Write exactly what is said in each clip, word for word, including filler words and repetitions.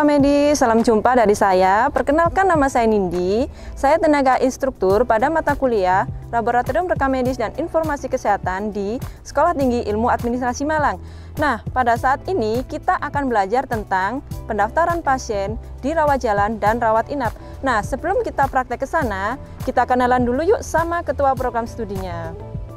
Rekamedis, salam jumpa dari saya. Perkenalkan, nama saya Nindi. Saya tenaga instruktur pada mata kuliah Laboratorium Rekamedis dan Informasi Kesehatan di Sekolah Tinggi Ilmu Administrasi Malang. Nah, pada saat ini kita akan belajar tentang pendaftaran pasien di rawat jalan dan rawat inap. Nah, sebelum kita praktek ke sana, kita kenalan dulu yuk sama ketua program studinya.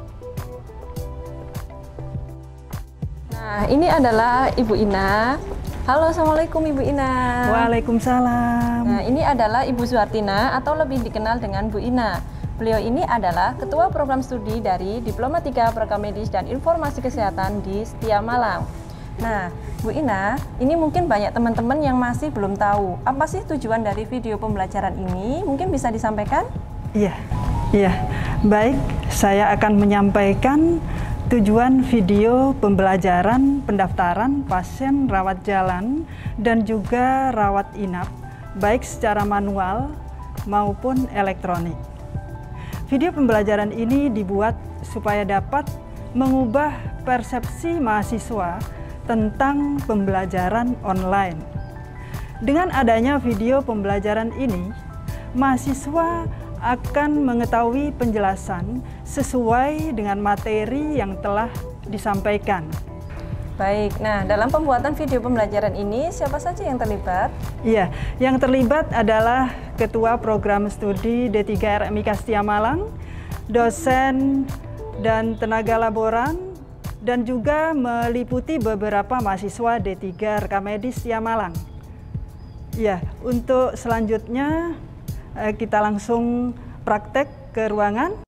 Nah, ini adalah Ibu Ina. Halo, Assalamualaikum Ibu Ina. Waalaikumsalam. Nah, ini adalah Ibu Suhartina atau lebih dikenal dengan Bu Ina. Beliau ini adalah ketua program studi dari Diploma tiga Rekamedis dan Informasi Kesehatan di Setia Malang. Nah, Bu Ina, ini mungkin banyak teman-teman yang masih belum tahu apa sih tujuan dari video pembelajaran ini. Mungkin bisa disampaikan? Iya, iya. Baik, saya akan menyampaikan tujuan video pembelajaran pendaftaran pasien rawat jalan dan juga rawat inap, baik secara manual maupun elektronik. Video pembelajaran ini dibuat supaya dapat mengubah persepsi mahasiswa tentang pembelajaran online. Dengan adanya video pembelajaran ini, mahasiswa akan mengetahui penjelasan sesuai dengan materi yang telah disampaikan. Baik, nah dalam pembuatan video pembelajaran ini siapa saja yang terlibat? Iya, yang terlibat adalah Ketua Program Studi D tiga R M I K Setia Malang, dosen dan tenaga laboran, dan juga meliputi beberapa mahasiswa D tiga Rekamedis Setia Malang. Iya, untuk selanjutnya kita langsung praktek ke ruangan.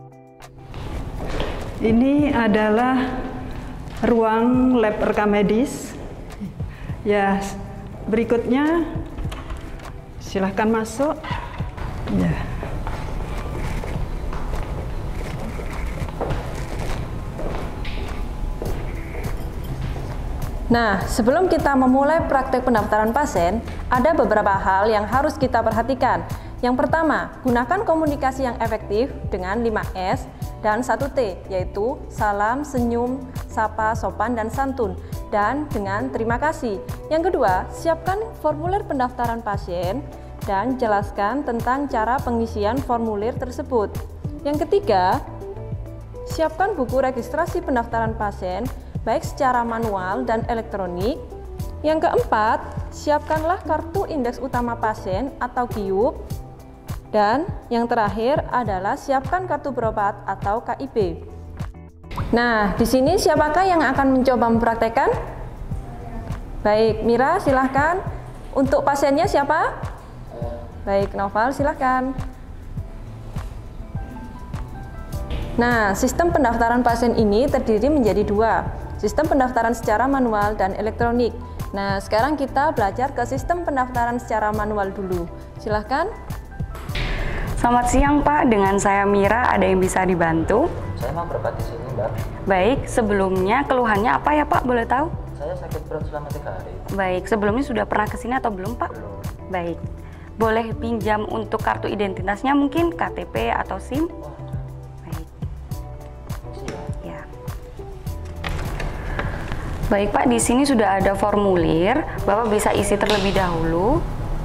Ini adalah ruang lab Rekamedis. Ya, berikutnya silahkan masuk. Ya. Nah, sebelum kita memulai praktek pendaftaran pasien, ada beberapa hal yang harus kita perhatikan. Yang pertama, gunakan komunikasi yang efektif dengan lima S dan satu T, yaitu salam, senyum, sapa, sopan, dan santun, dan dengan terima kasih. Yang kedua, siapkan formulir pendaftaran pasien dan jelaskan tentang cara pengisian formulir tersebut. Yang ketiga, siapkan buku registrasi pendaftaran pasien, baik secara manual dan elektronik. Yang keempat, siapkanlah kartu indeks utama pasien atau K I U P. Dan yang terakhir adalah siapkan kartu berobat atau K I P. Nah, di sini siapakah yang akan mencoba mempraktekkan? Baik, Mira silahkan. Untuk pasiennya siapa? Baik, Noval silahkan. Nah, sistem pendaftaran pasien ini terdiri menjadi dua. Sistem pendaftaran secara manual dan elektronik. Nah, sekarang kita belajar ke sistem pendaftaran secara manual dulu. Silahkan. Selamat siang Pak, dengan saya Mira, ada yang bisa dibantu? Saya mau berobat di sini Mbak. Baik, sebelumnya keluhannya apa ya Pak, boleh tahu? Saya sakit perut selama tiga hari. Baik, sebelumnya sudah pernah kesini atau belum Pak? Belum. Baik, boleh pinjam untuk kartu identitasnya mungkin, K T P atau SIM? Oh, baik. Siap. Ya. Baik Pak, di sini sudah ada formulir, Bapak bisa isi terlebih dahulu.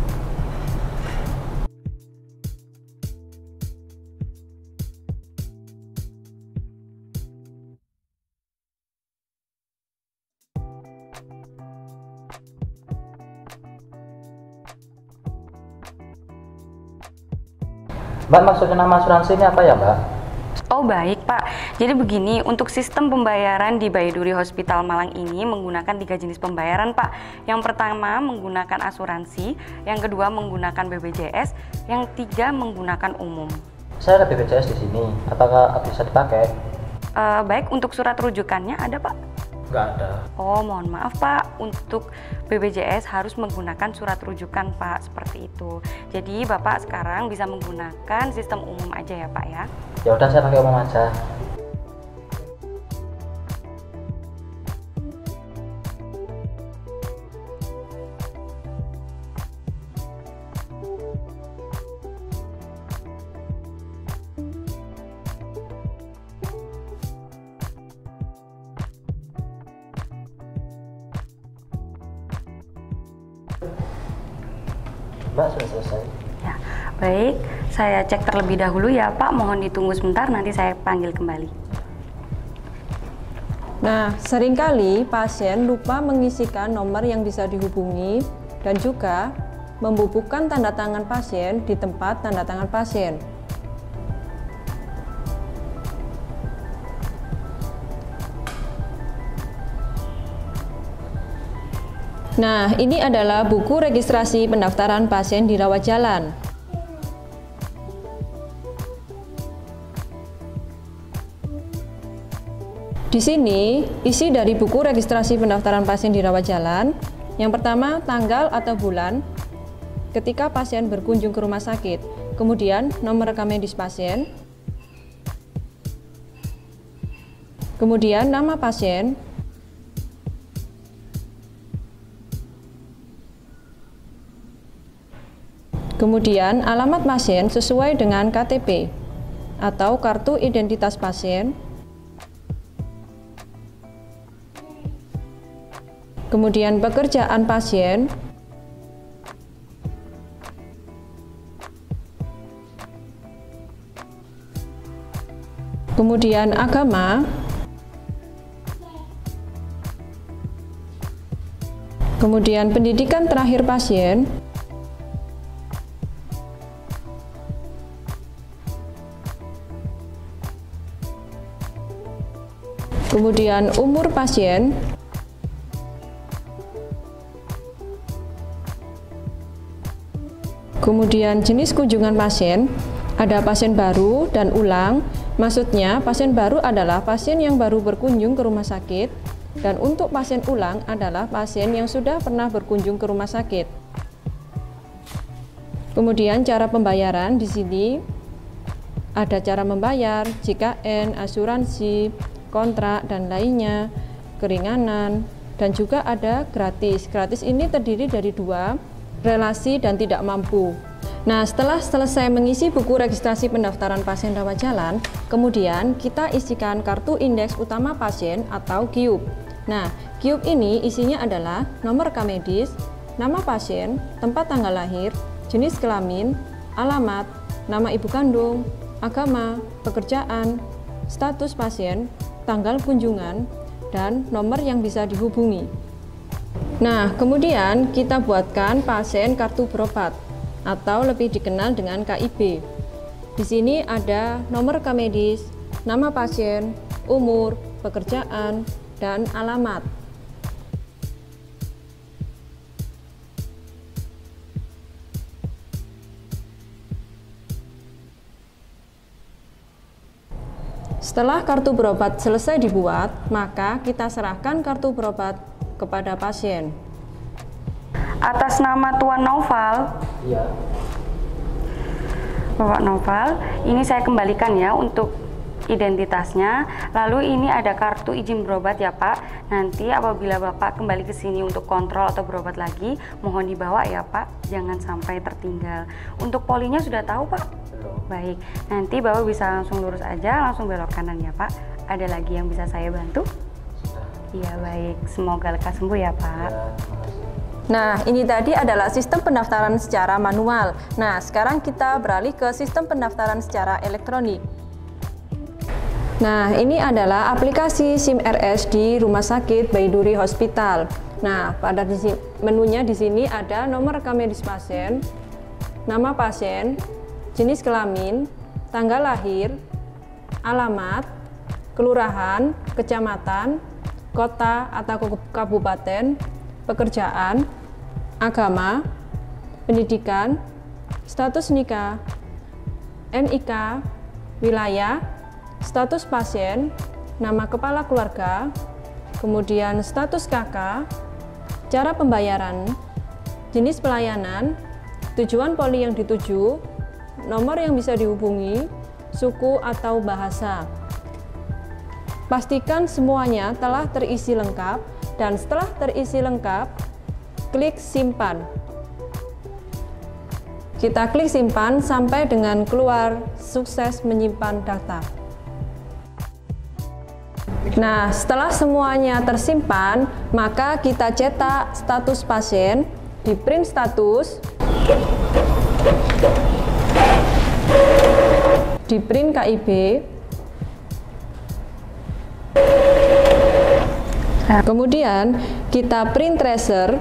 Mbak, maksudnya nama asuransi ini apa ya Mbak? Oh baik Pak, jadi begini, untuk sistem pembayaran di Baiduri Hospital Malang ini menggunakan tiga jenis pembayaran Pak. Yang pertama menggunakan asuransi, yang kedua menggunakan B P J S, yang ketiga menggunakan umum. Saya ada B P J S di sini, apakah bisa dipakai? Uh, baik, untuk surat rujukannya ada Pak? Nggak ada. Oh mohon maaf Pak, untuk B P J S harus menggunakan surat rujukan Pak, seperti itu. Jadi Bapak sekarang bisa menggunakan sistem umum aja ya Pak ya. Ya udah, saya pakai umum aja. Mbak, sudah selesai. Ya, baik. Saya cek terlebih dahulu ya Pak. Mohon ditunggu sebentar, nanti saya panggil kembali. Nah, seringkali pasien lupa mengisikan nomor yang bisa dihubungi dan juga membubuhkan tanda tangan pasien di tempat tanda tangan pasien. Nah, ini adalah buku registrasi pendaftaran pasien di rawat jalan. Di sini, isi dari buku registrasi pendaftaran pasien di rawat jalan. Yang pertama, tanggal atau bulan ketika pasien berkunjung ke rumah sakit. Kemudian, nomor rekam medis pasien. Kemudian, nama pasien. Kemudian, alamat pasien sesuai dengan K T P atau kartu identitas pasien. Kemudian, pekerjaan pasien. Kemudian, agama. Kemudian, pendidikan terakhir pasien. Kemudian, umur pasien. Kemudian, jenis kunjungan pasien. Ada pasien baru dan ulang. Maksudnya, pasien baru adalah pasien yang baru berkunjung ke rumah sakit, dan untuk pasien ulang adalah pasien yang sudah pernah berkunjung ke rumah sakit. Kemudian, cara pembayaran di sini ada cara membayar, J K N, asuransi, kontrak, dan lainnya, keringanan, dan juga ada gratis. Gratis ini terdiri dari dua, relasi dan tidak mampu. Nah, setelah selesai mengisi buku registrasi pendaftaran pasien rawat jalan, kemudian kita isikan kartu indeks utama pasien atau Q U P. Nah, Q U P ini isinya adalah nomor rekam medis, nama pasien, tempat tanggal lahir, jenis kelamin, alamat, nama ibu kandung, agama, pekerjaan, status pasien, tanggal kunjungan, dan nomor yang bisa dihubungi. Nah, kemudian kita buatkan pasien kartu berobat atau lebih dikenal dengan K I B. Di sini ada nomor rekam medis, nama pasien, umur, pekerjaan, dan alamat. Setelah kartu berobat selesai dibuat, maka kita serahkan kartu berobat kepada pasien. Atas nama Tuan Noval, Iya. Bapak Noval, ini saya kembalikan ya untuk identitasnya. Lalu ini ada kartu izin berobat ya Pak. Nanti apabila Bapak kembali ke sini untuk kontrol atau berobat lagi, mohon dibawa ya Pak, jangan sampai tertinggal. Untuk polinya sudah tahu Pak? Belum. Baik, nanti Bapak bisa langsung lurus aja, langsung belok kanan ya Pak. Ada lagi yang bisa saya bantu? Sudah. Iya baik, semoga lekas sembuh ya Pak. Ya, terima kasih. Nah, ini tadi adalah sistem pendaftaran secara manual. Nah, sekarang kita beralih ke sistem pendaftaran secara elektronik. Nah, ini adalah aplikasi SIM R S di Rumah Sakit Baiduri Hospital. Nah, pada di sini, menunya di sini ada nomor rekam medis pasien, nama pasien, jenis kelamin, tanggal lahir, alamat, kelurahan, kecamatan, kota atau kabupaten, pekerjaan, agama, pendidikan, status nikah, N I K, wilayah, status pasien, nama kepala keluarga, kemudian status K K, cara pembayaran, jenis pelayanan, tujuan poli yang dituju, nomor yang bisa dihubungi, suku atau bahasa. Pastikan semuanya telah terisi lengkap, dan setelah terisi lengkap, klik simpan. Kita klik simpan sampai dengan keluar sukses menyimpan data. Nah, setelah semuanya tersimpan, maka kita cetak status pasien, di print status. Di print K I B. Kemudian kita print tracer.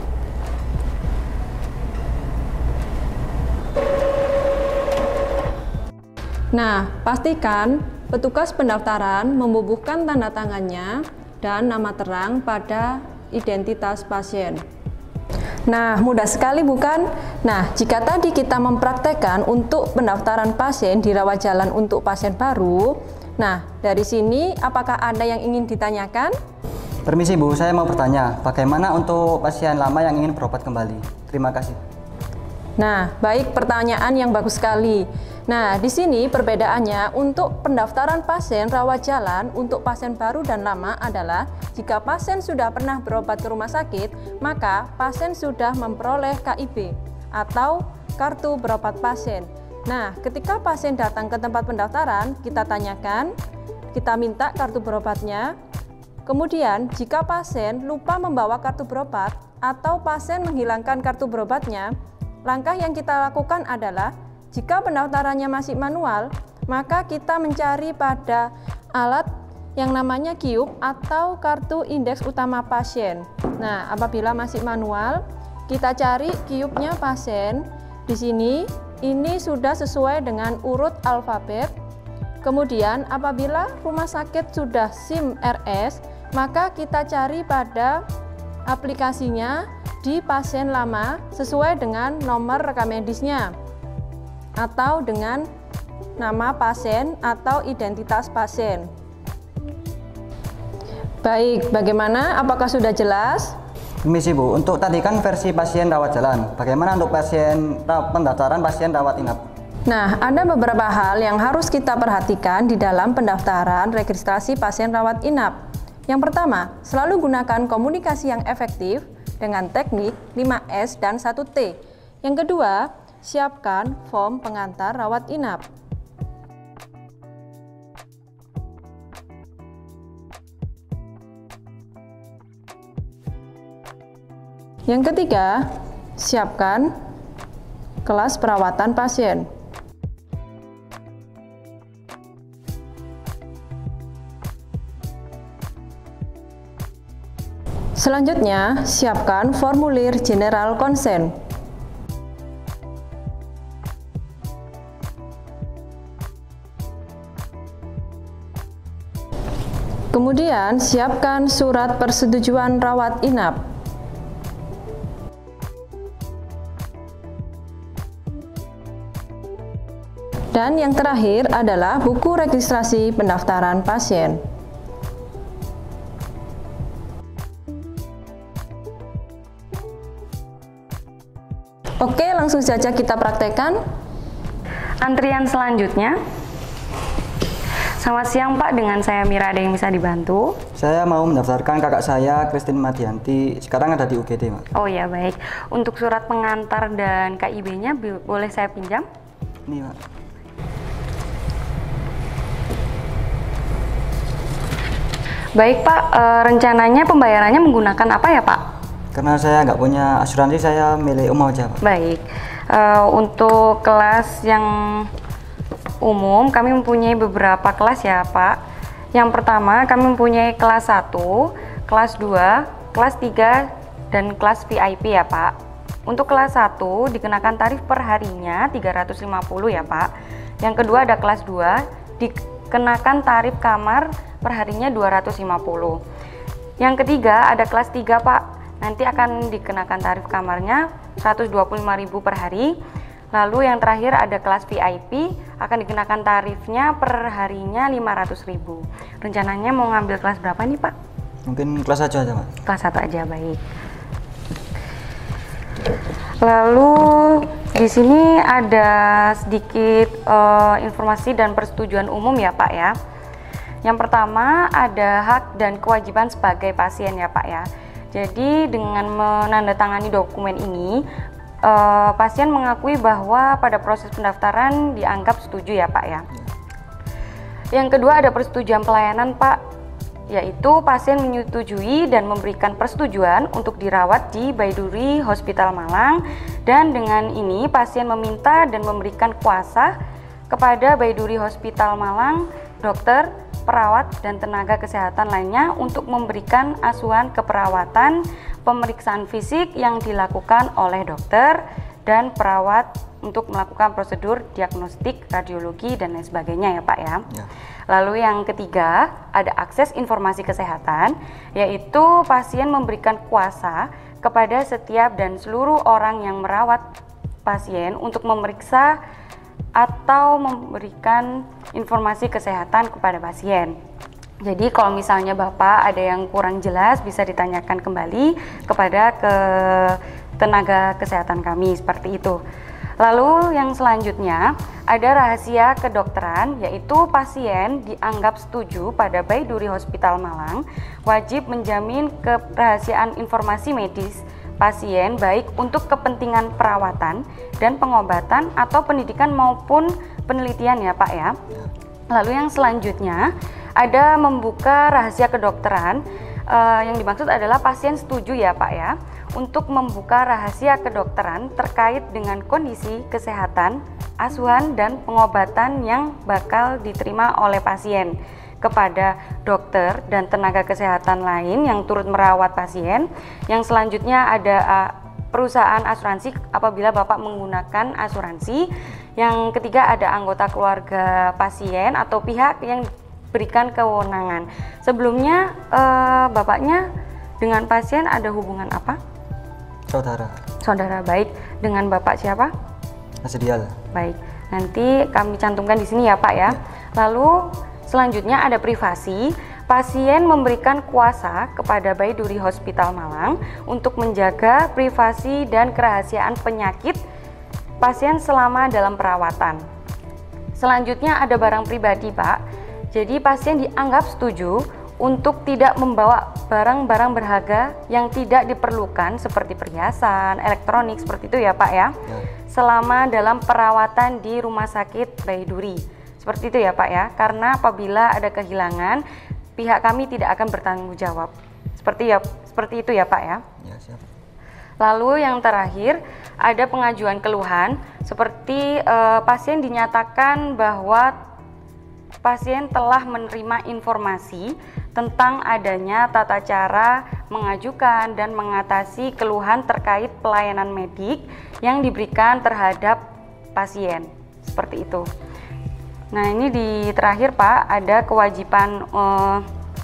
Nah, pastikan petugas pendaftaran membubuhkan tanda tangannya dan nama terang pada identitas pasien. Nah, mudah sekali bukan? Nah, jika tadi kita mempraktekkan untuk pendaftaran pasien di rawat jalan untuk pasien baru, nah, dari sini apakah ada yang ingin ditanyakan? Permisi Bu, saya mau bertanya, bagaimana untuk pasien lama yang ingin berobat kembali? Terima kasih. Nah, baik, pertanyaan yang bagus sekali. Nah, di sini perbedaannya untuk pendaftaran pasien rawat jalan untuk pasien baru dan lama adalah jika pasien sudah pernah berobat ke rumah sakit, maka pasien sudah memperoleh K I B atau kartu berobat pasien. Nah, ketika pasien datang ke tempat pendaftaran, kita tanyakan, kita minta kartu berobatnya. Kemudian, jika pasien lupa membawa kartu berobat atau pasien menghilangkan kartu berobatnya, langkah yang kita lakukan adalah jika pendaftarannya masih manual, maka kita mencari pada alat yang namanya Q U P atau kartu indeks utama pasien. Nah, apabila masih manual, kita cari Q U P-nya pasien. Di sini, ini sudah sesuai dengan urut alfabet. Kemudian, apabila rumah sakit sudah SIM R S, maka kita cari pada aplikasinya di pasien lama sesuai dengan nomor rekam medisnya atau dengan nama pasien atau identitas pasien. Baik, bagaimana? Apakah sudah jelas? Permisi Bu, untuk tadi kan versi pasien rawat jalan, bagaimana untuk pasien pendaftaran pasien rawat inap? Nah, ada beberapa hal yang harus kita perhatikan di dalam pendaftaran registrasi pasien rawat inap. Yang pertama, selalu gunakan komunikasi yang efektif dengan teknik lima S dan satu T. Yang kedua, siapkan form pengantar rawat inap. Yang ketiga, siapkan kelas perawatan pasien. Selanjutnya, siapkan formulir general consent. Kemudian, siapkan surat persetujuan rawat inap. Dan yang terakhir adalah buku registrasi pendaftaran pasien. Oke, langsung saja kita praktekkan. Antrian selanjutnya. Selamat siang Pak, dengan saya Mira, ada yang bisa dibantu? Saya mau mendaftarkan kakak saya, Christine Madianti, sekarang ada di U G D, Mak. Oh ya, baik. Untuk surat pengantar dan K I B-nya boleh saya pinjam? Ini, Mak. Baik Pak, e, rencananya pembayarannya menggunakan apa ya Pak? Karena saya nggak punya asuransi, saya milih umum aja, Pak. Baik, e, untuk kelas yang umum kami mempunyai beberapa kelas ya Pak. Yang pertama kami mempunyai kelas satu, kelas dua, kelas tiga, dan kelas V I P ya Pak. Untuk kelas satu dikenakan tarif per harinya tiga ratus lima puluh ya Pak. Yang kedua ada kelas dua, dikenakan tarif kamar per harinya dua ratus lima puluh. Yang ketiga ada kelas tiga Pak. Nanti akan dikenakan tarif kamarnya seratus dua puluh lima ribu per hari. Lalu yang terakhir ada kelas V I P, akan dikenakan tarifnya per harinya lima ratus ribu. Rencananya mau ngambil kelas berapa nih Pak? Mungkin kelas satu aja, Pak. Kelas satu aja, baik. Lalu di sini ada sedikit uh, informasi dan persetujuan umum ya Pak ya. Yang pertama ada hak dan kewajiban sebagai pasien ya Pak ya. Jadi dengan menandatangani dokumen ini, Uh, pasien mengakui bahwa pada proses pendaftaran dianggap setuju ya Pak ya. Yang kedua ada persetujuan pelayanan Pak. yaitu pasien menyetujui dan memberikan persetujuan untuk dirawat di Baiduri Hospital Malang, dan dengan ini pasien meminta dan memberikan kuasa kepada Baiduri Hospital Malang, dokter, perawat, dan tenaga kesehatan lainnya untuk memberikan asuhan keperawatan, pemeriksaan fisik yang dilakukan oleh dokter dan perawat untuk melakukan prosedur diagnostik, radiologi, dan lain sebagainya ya Pak ya. Ya. Lalu yang ketiga, ada akses informasi kesehatan, yaitu pasien memberikan kuasa kepada setiap dan seluruh orang yang merawat pasien untuk memeriksa atau memberikan informasi kesehatan kepada pasien. Jadi kalau misalnya Bapak ada yang kurang jelas, bisa ditanyakan kembali kepada ke tenaga kesehatan kami, seperti itu. Lalu yang selanjutnya ada rahasia kedokteran, yaitu pasien dianggap setuju pada Baiduri Hospital Malang wajib menjamin kerahasiaan informasi medis pasien baik untuk kepentingan perawatan dan pengobatan atau pendidikan maupun penelitian ya Pak ya. Lalu yang selanjutnya ada membuka rahasia kedokteran, uh, yang dimaksud adalah pasien setuju ya Pak ya untuk membuka rahasia kedokteran terkait dengan kondisi kesehatan, asuhan, dan pengobatan yang bakal diterima oleh pasien kepada dokter dan tenaga kesehatan lain yang turut merawat pasien. Yang selanjutnya ada uh, perusahaan asuransi apabila Bapak menggunakan asuransi. Yang ketiga ada anggota keluarga pasien atau pihak yang berikan kewenangan. Sebelumnya uh, Bapaknya dengan pasien ada hubungan apa? Saudara. Saudara, baik. Dengan Bapak siapa? Asdial. Baik. Nanti kami cantumkan di sini ya Pak ya. Lalu selanjutnya ada privasi. Pasien memberikan kuasa kepada Baiduri Hospital Malang untuk menjaga privasi dan kerahasiaan penyakit pasien selama dalam perawatan. Selanjutnya ada barang pribadi Pak. Jadi pasien dianggap setuju untuk tidak membawa barang-barang berharga yang tidak diperlukan seperti perhiasan, elektronik, seperti itu ya Pak ya, ya. Selama dalam perawatan di Rumah Sakit Baiduri. Seperti itu ya Pak ya, karena apabila ada kehilangan, pihak kami tidak akan bertanggung jawab. Seperti ya, seperti itu ya Pak ya. Ya, siap. Lalu yang terakhir ada pengajuan keluhan, seperti eh, pasien dinyatakan bahwa pasien telah menerima informasi tentang adanya tata cara mengajukan dan mengatasi keluhan terkait pelayanan medik yang diberikan terhadap pasien. Seperti itu. Nah, ini di terakhir Pak, ada kewajiban eh,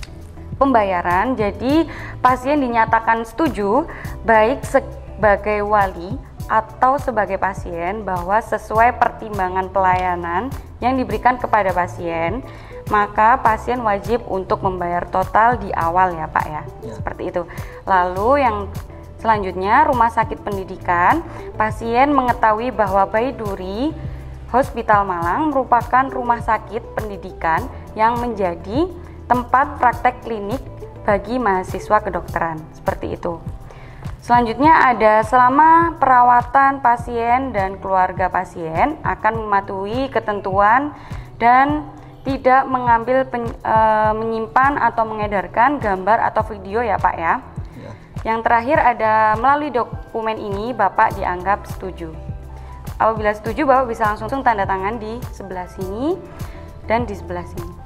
pembayaran. Jadi pasien dinyatakan setuju baik sebagai wali atau sebagai pasien bahwa sesuai pertimbangan pelayanan yang diberikan kepada pasien, maka pasien wajib untuk membayar total di awal ya Pak ya, ya. Seperti itu. Lalu yang selanjutnya rumah sakit pendidikan, pasien mengetahui bahwa Baiduri Hospital Malang merupakan rumah sakit pendidikan yang menjadi tempat praktek klinik bagi mahasiswa kedokteran, seperti itu. Selanjutnya ada selama perawatan pasien dan keluarga pasien akan mematuhi ketentuan dan tidak mengambil pen, e, menyimpan atau mengedarkan gambar atau video ya Pak ya. Ya. Yang terakhir ada melalui dokumen ini Bapak dianggap setuju. Apabila setuju Bapak bisa langsung tanda tangan di sebelah sini dan di sebelah sini.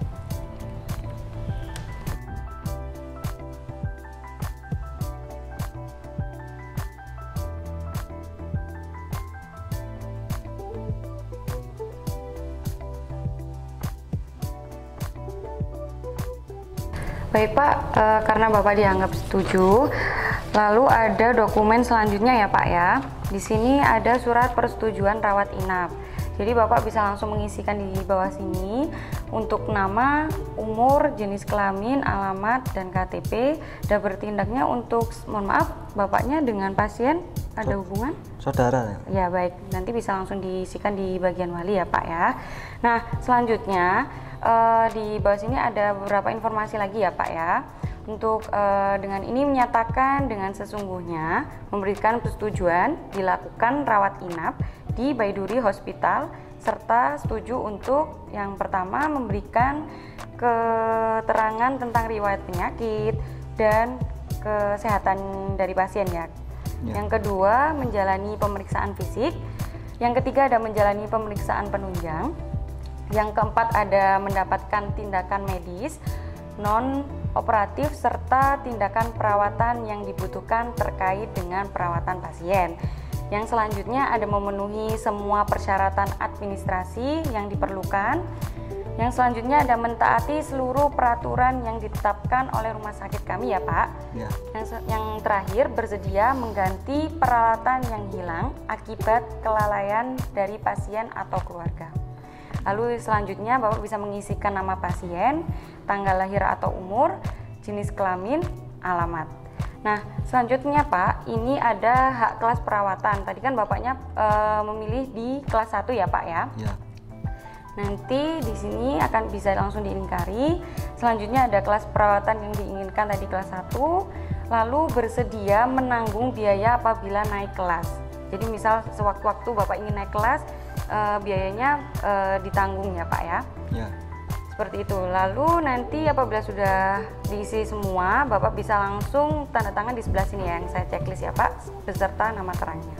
Baik Pak, e, karena Bapak dianggap setuju, lalu ada dokumen selanjutnya ya Pak ya. Di sini ada surat persetujuan rawat inap. Jadi Bapak bisa langsung mengisikan di bawah sini untuk nama, umur, jenis kelamin, alamat, dan K T P. Dan bertindaknya untuk, mohon maaf, Bapaknya dengan pasien ada hubungan? Saudara. Ya baik, nanti bisa langsung diisikan di bagian wali ya Pak ya. Nah selanjutnya, Uh, di bawah sini ada beberapa informasi lagi ya Pak ya. Untuk uh, dengan ini menyatakan dengan sesungguhnya memberikan persetujuan dilakukan rawat inap di Baiduri Hospital serta setuju untuk yang pertama memberikan keterangan tentang riwayat penyakit dan kesehatan dari pasien ya. Ya. Yang kedua, menjalani pemeriksaan fisik. Yang ketiga, ada menjalani pemeriksaan penunjang. Yang keempat, ada mendapatkan tindakan medis non operatif serta tindakan perawatan yang dibutuhkan terkait dengan perawatan pasien. Yang selanjutnya ada memenuhi semua persyaratan administrasi yang diperlukan. Yang selanjutnya ada mentaati seluruh peraturan yang ditetapkan oleh rumah sakit kami ya Pak. Ya. Yang, yang terakhir bersedia mengganti peralatan yang hilang akibat kelalaian dari pasien atau keluarga. Lalu selanjutnya Bapak bisa mengisikan nama pasien, tanggal lahir atau umur, jenis kelamin, alamat. Nah, selanjutnya Pak, ini ada hak kelas perawatan. Tadi kan Bapaknya e, memilih di kelas satu ya Pak ya? Ya. Nanti di sini akan bisa langsung diingkari. Selanjutnya ada kelas perawatan yang diinginkan tadi kelas satu, lalu bersedia menanggung biaya apabila naik kelas. Jadi misal sewaktu-waktu Bapak ingin naik kelas, e, biayanya e, ditanggung ya Pak ya? Ya. Seperti itu. Lalu nanti apabila sudah diisi semua, Bapak bisa langsung tanda tangan di sebelah sini ya, yang saya checklist ya Pak, beserta nama terangnya.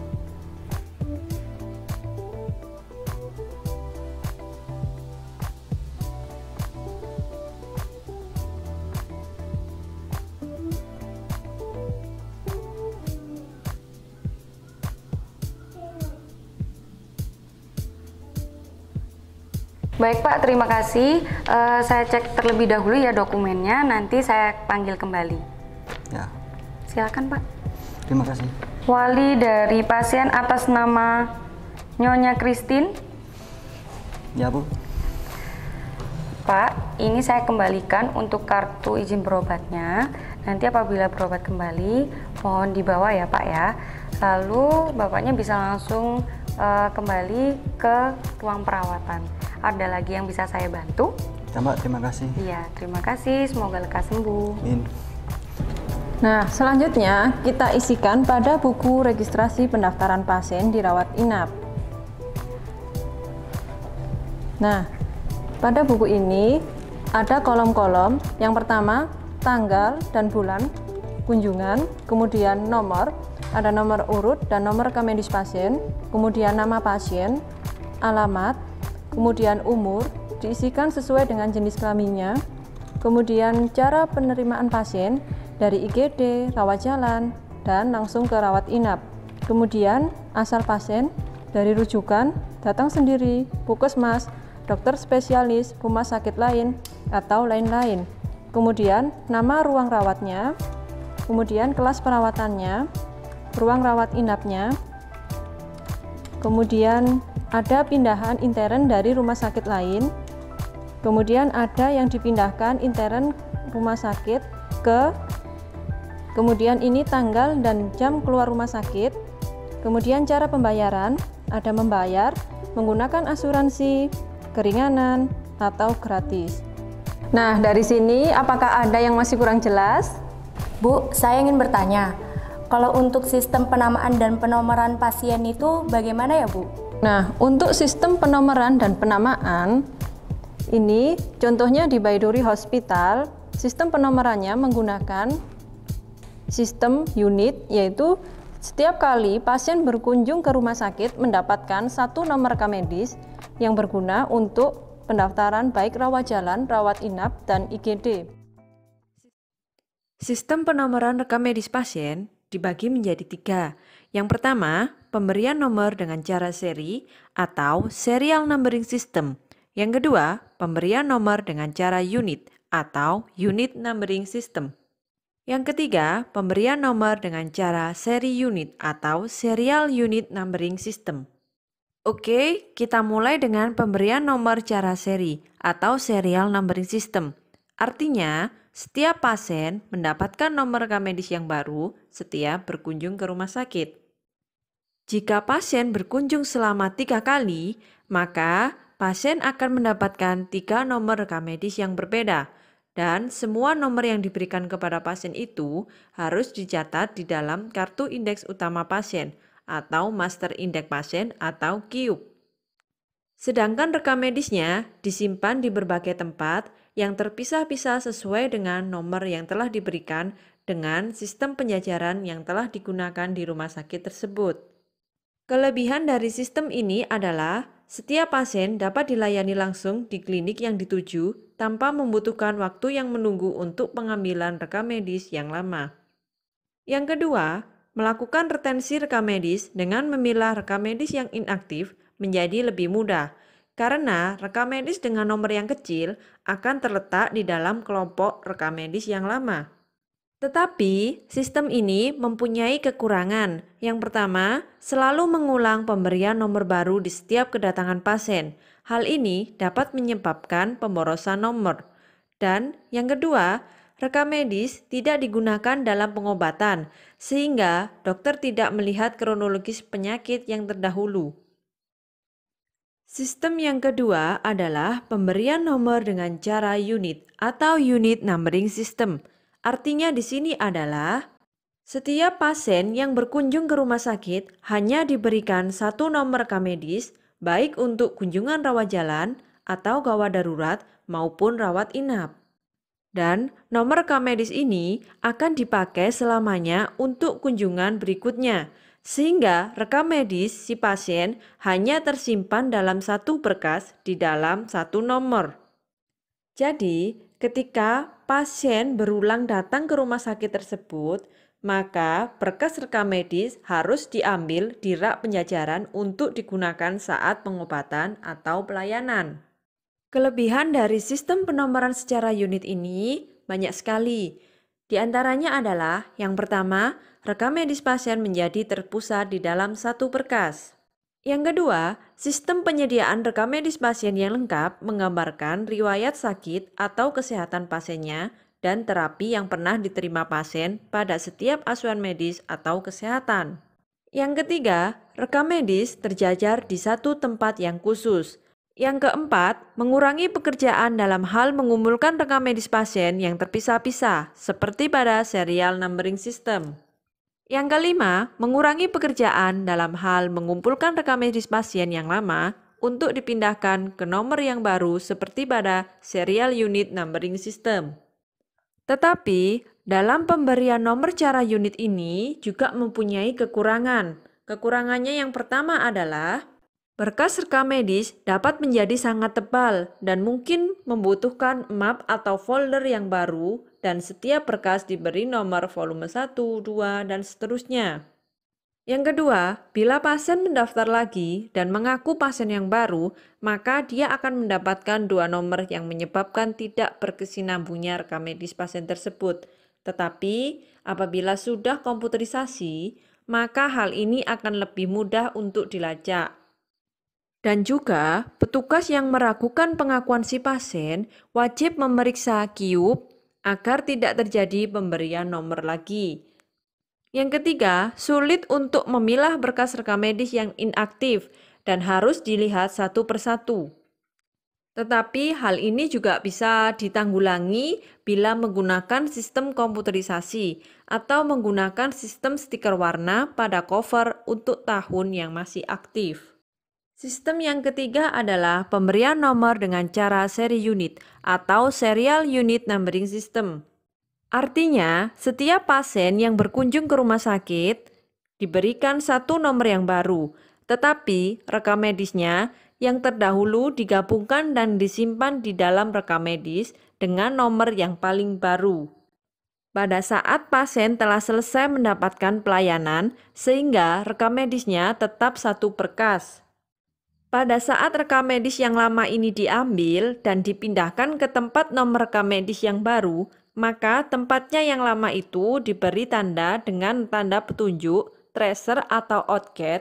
Baik Pak, terima kasih. Uh, saya cek terlebih dahulu ya dokumennya, nanti saya panggil kembali. Ya. Silakan Pak. Terima kasih. Wali dari pasien atas nama Nyonya Christine. Ya Bu. Pak, ini saya kembalikan untuk kartu izin berobatnya. Nanti apabila berobat kembali, mohon dibawa ya Pak ya. Lalu Bapaknya bisa langsung uh, kembali ke ruang perawatan. Ada lagi yang bisa saya bantu? Ya Mbak, terima kasih. Iya, terima kasih. Semoga lekas sembuh. Amin. Nah, selanjutnya kita isikan pada buku registrasi pendaftaran pasien dirawat inap. Nah, pada buku ini ada kolom-kolom. Yang pertama, tanggal dan bulan kunjungan, kemudian nomor, ada nomor urut dan nomor rekam medis pasien, kemudian nama pasien, alamat, kemudian umur, diisikan sesuai dengan jenis kelaminnya, kemudian cara penerimaan pasien dari I G D, rawat jalan, dan langsung ke rawat inap. Kemudian asal pasien dari rujukan, datang sendiri, puskesmas, dokter spesialis, rumah sakit lain, atau lain-lain. Kemudian nama ruang rawatnya, kemudian kelas perawatannya, ruang rawat inapnya, kemudian ada pindahan intern dari rumah sakit lain, kemudian ada yang dipindahkan intern rumah sakit ke, kemudian ini tanggal dan jam keluar rumah sakit, kemudian cara pembayaran, ada membayar menggunakan asuransi, keringanan, atau gratis. Nah, dari sini apakah ada yang masih kurang jelas? Bu, saya ingin bertanya, kalau untuk sistem penamaan dan penomoran pasien itu bagaimana ya Bu? Nah, untuk sistem penomoran dan penamaan, ini contohnya di Baiduri Hospital, sistem penomorannya menggunakan sistem unit, yaitu setiap kali pasien berkunjung ke rumah sakit mendapatkan satu nomor rekam medis yang berguna untuk pendaftaran baik rawat jalan, rawat inap, dan I G D. Sistem penomoran rekam medis pasien dibagi menjadi tiga. Yang pertama, pemberian nomor dengan cara seri atau serial numbering system. Yang kedua, pemberian nomor dengan cara unit atau unit numbering system. Yang ketiga, pemberian nomor dengan cara seri unit atau serial unit numbering system. Oke, kita mulai dengan pemberian nomor cara seri atau serial numbering system. Artinya, setiap pasien mendapatkan nomor rekam medis yang baru setiap berkunjung ke rumah sakit. Jika pasien berkunjung selama tiga kali, maka pasien akan mendapatkan tiga nomor rekam medis yang berbeda, dan semua nomor yang diberikan kepada pasien itu harus dicatat di dalam kartu indeks utama pasien atau master indeks pasien atau Q U P. Sedangkan rekam medisnya disimpan di berbagai tempat yang terpisah-pisah sesuai dengan nomor yang telah diberikan dengan sistem penjajaran yang telah digunakan di rumah sakit tersebut. Kelebihan dari sistem ini adalah setiap pasien dapat dilayani langsung di klinik yang dituju tanpa membutuhkan waktu yang menunggu untuk pengambilan rekam medis yang lama. Yang kedua, melakukan retensi rekam medis dengan memilah rekam medis yang inaktif menjadi lebih mudah, karena rekam medis dengan nomor yang kecil akan terletak di dalam kelompok rekam medis yang lama. Tetapi, sistem ini mempunyai kekurangan. Yang pertama, selalu mengulang pemberian nomor baru di setiap kedatangan pasien. Hal ini dapat menyebabkan pemborosan nomor. Dan yang kedua, rekam medis tidak digunakan dalam pengobatan, sehingga dokter tidak melihat kronologis penyakit yang terdahulu. Sistem yang kedua adalah pemberian nomor dengan cara unit atau unit numbering system. Artinya di sini adalah setiap pasien yang berkunjung ke rumah sakit hanya diberikan satu nomor rekam medis, baik untuk kunjungan rawat jalan atau gawat darurat maupun rawat inap. Dan nomor rekam medis ini akan dipakai selamanya untuk kunjungan berikutnya, sehingga rekam medis si pasien hanya tersimpan dalam satu berkas di dalam satu nomor. Jadi, ketika pasien berulang datang ke rumah sakit tersebut, maka berkas rekam medis harus diambil di rak penjajaran untuk digunakan saat pengobatan atau pelayanan. Kelebihan dari sistem penomoran secara unit ini banyak sekali. Di antaranya adalah yang pertama, rekam medis pasien menjadi terpusat di dalam satu berkas. Yang kedua, sistem penyediaan rekam medis pasien yang lengkap menggambarkan riwayat sakit atau kesehatan pasiennya dan terapi yang pernah diterima pasien pada setiap asuhan medis atau kesehatan. Yang ketiga, rekam medis terjajar di satu tempat yang khusus. Yang keempat, mengurangi pekerjaan dalam hal mengumpulkan rekam medis pasien yang terpisah-pisah, seperti pada serial numbering system. Yang kelima, mengurangi pekerjaan dalam hal mengumpulkan rekam medis pasien yang lama untuk dipindahkan ke nomor yang baru seperti pada serial unit numbering system. Tetapi, dalam pemberian nomor cara unit ini juga mempunyai kekurangan. Kekurangannya yang pertama adalah berkas rekam medis dapat menjadi sangat tebal dan mungkin membutuhkan map atau folder yang baru dan setiap berkas diberi nomor volume satu, dua, dan seterusnya. Yang kedua, bila pasien mendaftar lagi dan mengaku pasien yang baru, maka dia akan mendapatkan dua nomor yang menyebabkan tidak berkesinambungnya rekam medis pasien tersebut. Tetapi, apabila sudah komputerisasi, maka hal ini akan lebih mudah untuk dilacak. Dan juga, petugas yang meragukan pengakuan si pasien wajib memeriksa Q U B agar tidak terjadi pemberian nomor lagi. Yang ketiga, sulit untuk memilah berkas rekam medis yang inaktif dan harus dilihat satu persatu. Tetapi hal ini juga bisa ditanggulangi bila menggunakan sistem komputerisasi atau menggunakan sistem stiker warna pada cover untuk tahun yang masih aktif. Sistem yang ketiga adalah pemberian nomor dengan cara seri unit atau serial unit numbering system. Artinya, setiap pasien yang berkunjung ke rumah sakit diberikan satu nomor yang baru, tetapi rekam medisnya yang terdahulu digabungkan dan disimpan di dalam rekam medis dengan nomor yang paling baru. Pada saat pasien telah selesai mendapatkan pelayanan, sehingga rekam medisnya tetap satu berkas. Pada saat rekam medis yang lama ini diambil dan dipindahkan ke tempat nomor rekam medis yang baru, maka tempatnya yang lama itu diberi tanda dengan tanda petunjuk, tracer atau outcat,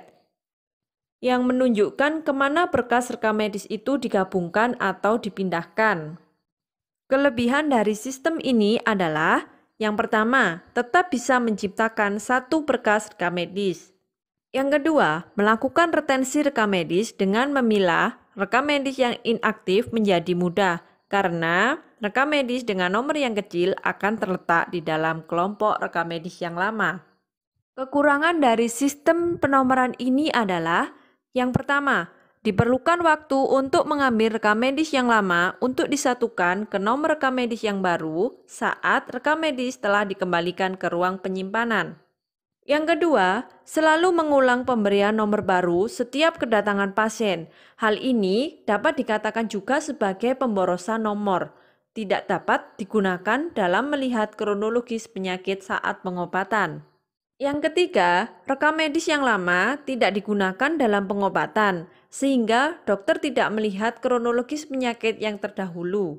yang menunjukkan kemana berkas rekam medis itu digabungkan atau dipindahkan. Kelebihan dari sistem ini adalah, yang pertama, tetap bisa menciptakan satu berkas rekam medis. Yang kedua, melakukan retensi rekam medis dengan memilah rekam medis yang inaktif menjadi mudah, karena rekam medis dengan nomor yang kecil akan terletak di dalam kelompok rekam medis yang lama. Kekurangan dari sistem penomoran ini adalah, yang pertama, Diperlukan waktu untuk mengambil rekam medis yang lama untuk disatukan ke nomor rekam medis yang baru saat rekam medis telah dikembalikan ke ruang penyimpanan. Yang kedua, selalu mengulang pemberian nomor baru setiap kedatangan pasien. Hal ini dapat dikatakan juga sebagai pemborosan nomor. Tidak dapat digunakan dalam melihat kronologis penyakit saat pengobatan. Yang ketiga, rekam medis yang lama tidak digunakan dalam pengobatan, sehingga dokter tidak melihat kronologis penyakit yang terdahulu.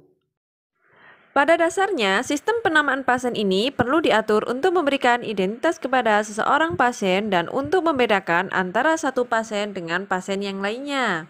Pada dasarnya, sistem penamaan pasien ini perlu diatur untuk memberikan identitas kepada seseorang pasien dan untuk membedakan antara satu pasien dengan pasien yang lainnya.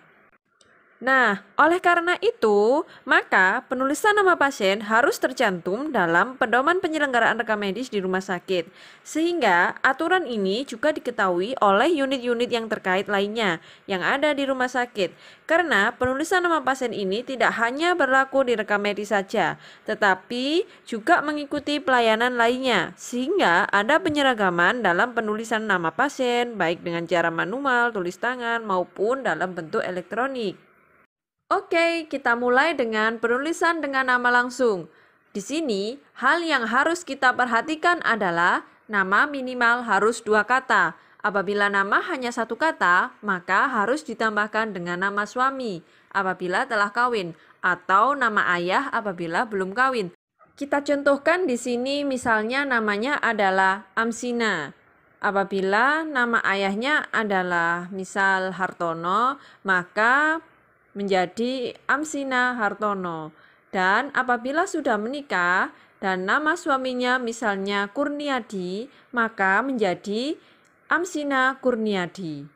Nah, oleh karena itu, maka penulisan nama pasien harus tercantum dalam pedoman penyelenggaraan rekam medis di rumah sakit, sehingga aturan ini juga diketahui oleh unit-unit yang terkait lainnya yang ada di rumah sakit. Karena penulisan nama pasien ini tidak hanya berlaku di rekam medis saja, tetapi juga mengikuti pelayanan lainnya, sehingga ada penyeragaman dalam penulisan nama pasien, baik dengan cara manual, tulis tangan, maupun dalam bentuk elektronik. Oke, kita mulai dengan penulisan dengan nama langsung. Di sini, hal yang harus kita perhatikan adalah nama minimal harus dua kata. Apabila nama hanya satu kata, maka harus ditambahkan dengan nama suami apabila telah kawin atau nama ayah apabila belum kawin. Kita contohkan di sini misalnya namanya adalah Amsina. Apabila nama ayahnya adalah misal Hartono, maka menjadi Amsina Hartono. Dan apabila sudah menikah dan nama suaminya misalnya Kurniadi, maka menjadi Amsina Kurniadi.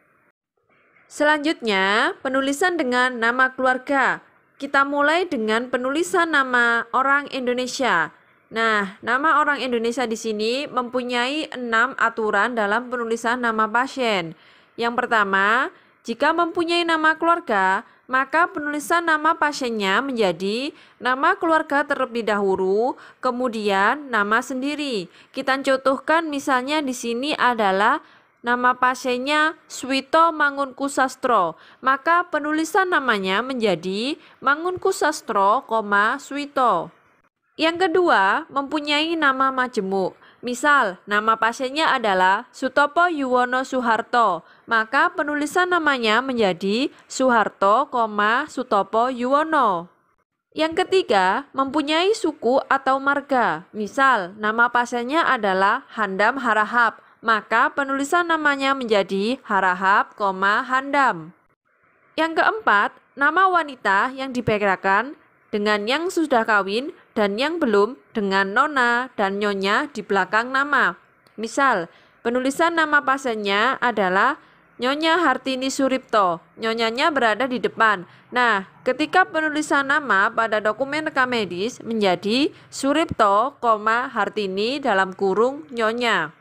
Selanjutnya, penulisan dengan nama keluarga. Kita mulai dengan penulisan nama orang Indonesia. Nah, nama orang Indonesia di sini mempunyai enam aturan dalam penulisan nama pasien. Yang pertama, jika mempunyai nama keluarga, maka penulisan nama pasiennya menjadi nama keluarga terlebih dahulu, kemudian nama sendiri. Kita contohkan misalnya di sini adalah nama pasiennya Swito Mangunkusastro, maka penulisan namanya menjadi Mangunkusastro, Swito. Yang kedua, mempunyai nama majemuk. Misal, nama pasiennya adalah Sutopo Yuwono Suharto, maka penulisan namanya menjadi Suharto, Sutopo Yuwono. Yang ketiga, mempunyai suku atau marga. Misal, nama pasiennya adalah Handam Harahap, maka penulisan namanya menjadi Harahap, Handam. Yang keempat, nama wanita yang dibedakan dengan yang sudah kawin dan yang belum dengan nona dan nyonya di belakang nama. Misal, penulisan nama pasiennya adalah Nyonya Hartini Suripto, nyonyanya berada di depan. Nah, ketika penulisan nama pada dokumen rekam medis menjadi Suripto, Hartini dalam kurung nyonya.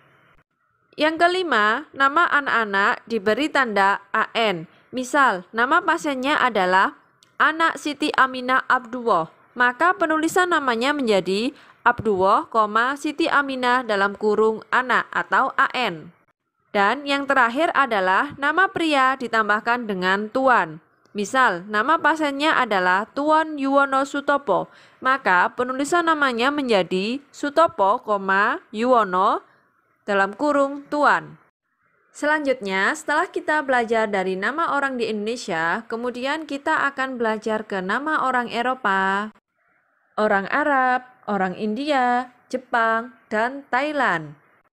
Yang kelima, nama anak-anak diberi tanda A N. Misal, nama pasiennya adalah Anak Siti Aminah Abdullah, maka penulisan namanya menjadi Abdullah, Siti Aminah dalam kurung anak atau A N. Dan yang terakhir adalah nama pria ditambahkan dengan Tuan. Misal, nama pasiennya adalah Tuan Yuwono Sutopo, maka penulisan namanya menjadi Sutopo, Yuwono dalam kurung Tuan. Selanjutnya, setelah kita belajar dari nama orang di Indonesia, kemudian kita akan belajar ke nama orang Eropa, orang Arab, orang India, Jepang, dan Thailand.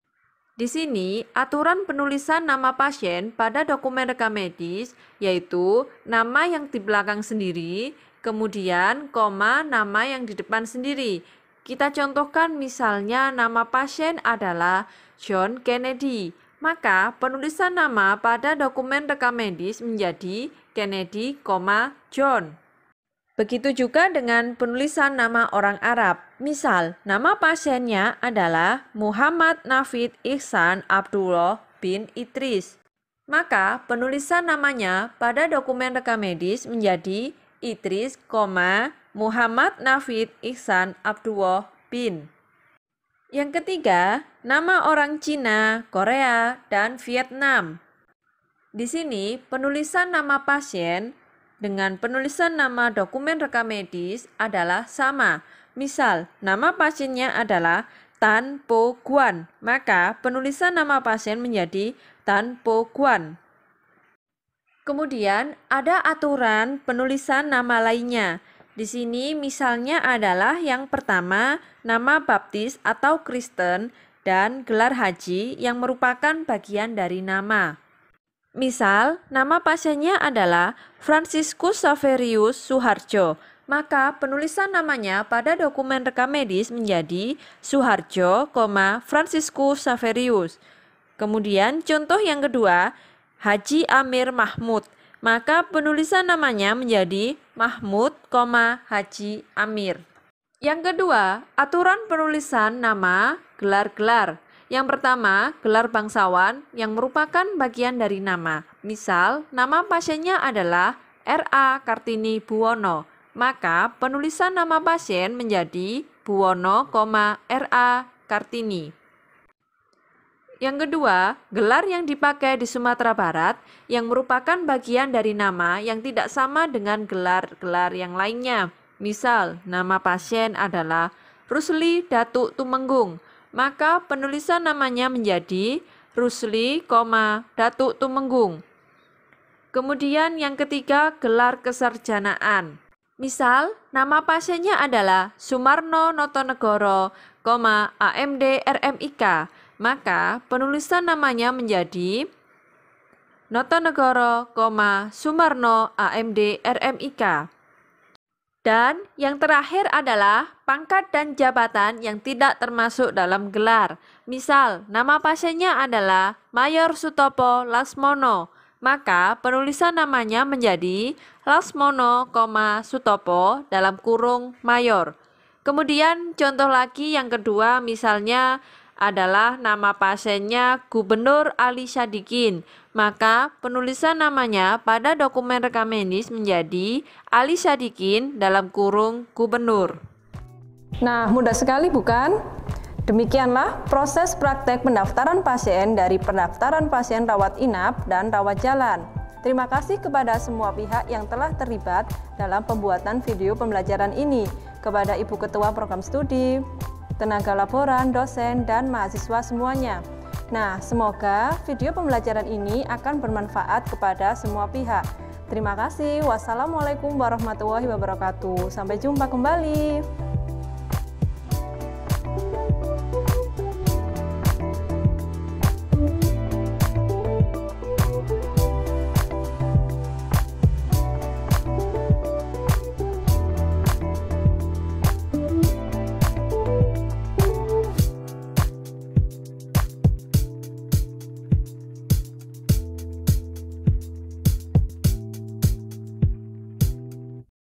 Di sini, aturan penulisan nama pasien pada dokumen rekam medis yaitu nama yang di belakang sendiri, kemudian koma nama yang di depan sendiri. Kita contohkan misalnya nama pasien adalah John Kennedy. Maka penulisan nama pada dokumen rekam medis menjadi Kennedy, John. Begitu juga dengan penulisan nama orang Arab. Misal, nama pasiennya adalah Muhammad Nafid Ihsan Abdullah bin Idris. Maka penulisan namanya pada dokumen rekam medis menjadi Idris, Muhammad Nafid Ihsan Abdullah bin. Yang ketiga, nama orang Cina, Korea, dan Vietnam. Di sini, penulisan nama pasien dengan penulisan nama dokumen rekam medis adalah sama. Misal, nama pasiennya adalah Tan Po Guan, maka penulisan nama pasien menjadi Tan Po Guan. Kemudian ada aturan penulisan nama lainnya. Di sini misalnya adalah yang pertama nama baptis atau Kristen dan gelar haji yang merupakan bagian dari nama. Misal, nama pasiennya adalah Franciscus Saverius Suharjo, maka penulisan namanya pada dokumen rekam medis menjadi Suharjo, Franciscus Saverius. Kemudian contoh yang kedua, Haji Amir Mahmud, maka penulisan namanya menjadi Mahmud, Haji Amir. Yang kedua, aturan penulisan nama gelar-gelar. Yang pertama, gelar bangsawan yang merupakan bagian dari nama. Misal, nama pasiennya adalah R A Kartini Buwono, maka penulisan nama pasien menjadi Buwono, R A Kartini. Yang kedua, gelar yang dipakai di Sumatera Barat yang merupakan bagian dari nama yang tidak sama dengan gelar-gelar yang lainnya. Misal, nama pasien adalah Rusli Datuk Tumenggung, maka penulisan namanya menjadi Rusli, Datuk Tumenggung. Kemudian yang ketiga, gelar kesarjanaan. Misal, nama pasiennya adalah Sumarno Notonegoro, A M D R M I K, maka penulisan namanya menjadi Notonegoro, Sumarno A M D R M I K. Dan yang terakhir adalah pangkat dan jabatan yang tidak termasuk dalam gelar. Misal, nama pasiennya adalah Mayor Sutopo Lasmono, maka penulisan namanya menjadi Lasmono, Sutopo dalam kurung Mayor. Kemudian contoh lagi yang kedua misalnya adalah nama pasiennya Gubernur Ali Sadikin, maka penulisan namanya pada dokumen rekam medis menjadi Ali Sadikin dalam kurung Gubernur. Nah, mudah sekali bukan? Demikianlah proses praktek pendaftaran pasien dari pendaftaran pasien rawat inap dan rawat jalan. Terima kasih kepada semua pihak yang telah terlibat dalam pembuatan video pembelajaran ini, kepada Ibu Ketua Program Studi, tenaga laboran, dosen, dan mahasiswa semuanya. Nah, semoga video pembelajaran ini akan bermanfaat kepada semua pihak. Terima kasih. Wassalamualaikum warahmatullahi wabarakatuh. Sampai jumpa kembali.